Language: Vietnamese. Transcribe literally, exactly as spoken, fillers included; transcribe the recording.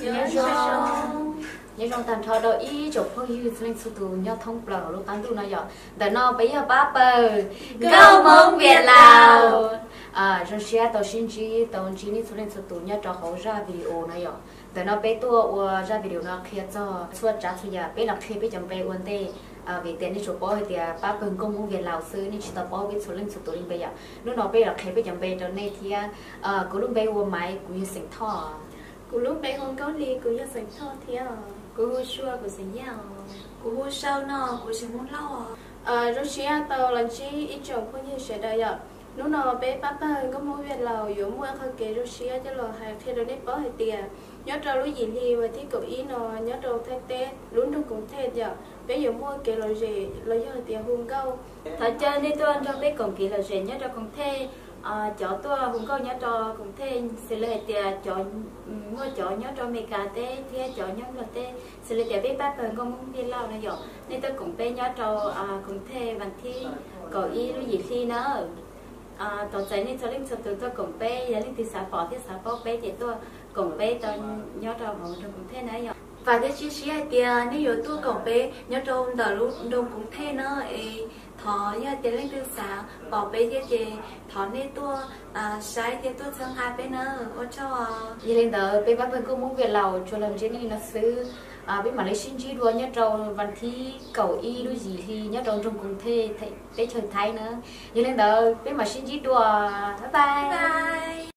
nhớ rong nhớ rong tàn thọ đôi ý chụp phong yêu lên số tù nhớ thông bờ lúc tán tu nói giờ để nó bây giờ bắp bờ câu mong Việt Lào à rồi xe tàu xin chi tàu chi ní số lên số tù nhớ cho họ ra video này giờ để nó bé tua ra video nó kia cho suốt trả suốt giờ bé làm khi bé chấm bé uốn tê vì tiền đi chụp bao thì ba phần công công Việt Lào xưa ní chỉ tập bao biết số lên số tù lên bây giờ lúc nó bé làm khi bé chấm bé cho nên thì à cứ lúc bé uốn máy cũng như sinh thọ cú lúc bé không có đi cú giờ sinh thọ thì à cú hú xua cú sinh nhau cú hú sau nó cú sinh muốn lâu à rồi xe tàu lần chi ít chồng không như sẽ đây ạ lúc nào bé bắp có mua Việt Lào yếu mua khơi kế rồi xe cho là hàng theo đó nếp bó hay tiền nhớ trâu lúc gì thì và thì cậu ý nó nhớ trâu thay tê lúc nó cũng thay giờ bé yếu mua kế rồi gì rồi giờ tiền hùng câu thật chơi nên tôi ăn cho bé còn kỳ là gì nhớ trâu cũng thay chó tôi hùng câu nhớ trâu cũng thay xử lý tiền chó mua chó nhớ trâu mì cà tê thì chó nhớ là tê xử lý tiền bé bắp có mua Việt Lào này rồi nên tôi cũng bé nhớ trâu cũng thay bằng thi cậu ý lúc gì thì nó à tao chạy nên cho linh cho từ tôi cùng bé giờ linh từ xã bỏ thì xã bỏ bé thì tôi cùng bé tôi nhớ trâu họ cũng thế này rồi và cái chia sẻ tiền nếu như tôi cùng bé nhớ trâu đợt lúc đông cũng thế nữa thọ như tiền linh từ xã bỏ bé như thế thọ nên tôi sai thì tôi sang hai bé nữa có cho vậy nên đó bé bác bên cô muốn Việt Lào cho làm gì nên nó xứ à biết mà lấy xin chi đua nhớ trâu văn thi cầu y đôi gì thì nhớ trâu trong cùng thê thấy bé trời thái nữa vậy nên đó biết mà xin chi đua bye bye, bye.